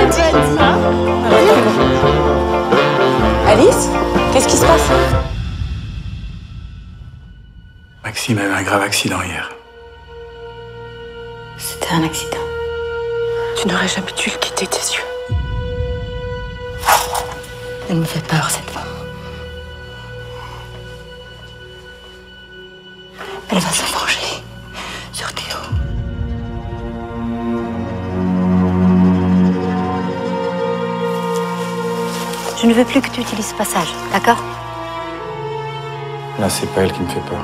tu as dit. Alice, qu'est-ce qui se passe? Maxime a eu un grave accident hier. C'était un accident. Tu n'aurais jamais dû le quitter tes yeux. Elle me fait peur, cette femme. Elle va se venger sur Théo. Je ne veux plus que tu utilises ce passage, d'accord? Là, c'est pas elle qui me fait peur.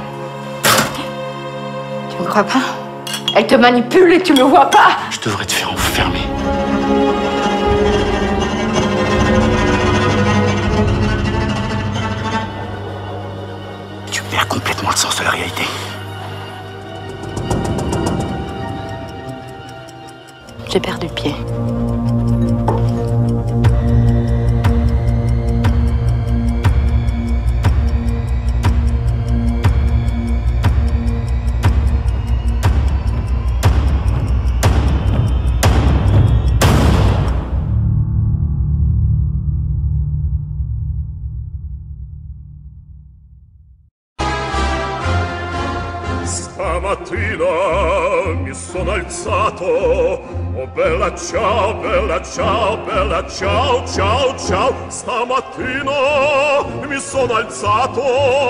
Tu me crois pas? Elle te manipule et tu le vois pas. Je devrais te faire enfermer. Tu perds complètement le sens de la réalité. J'ai perdu le pied. Stamattina mi sono alzato, oh bella ciao, bella ciao, bella ciao, ciao, ciao. Stamattina mi sono alzato,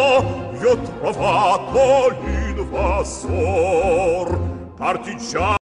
io ho trovato l'invasor, partigiano.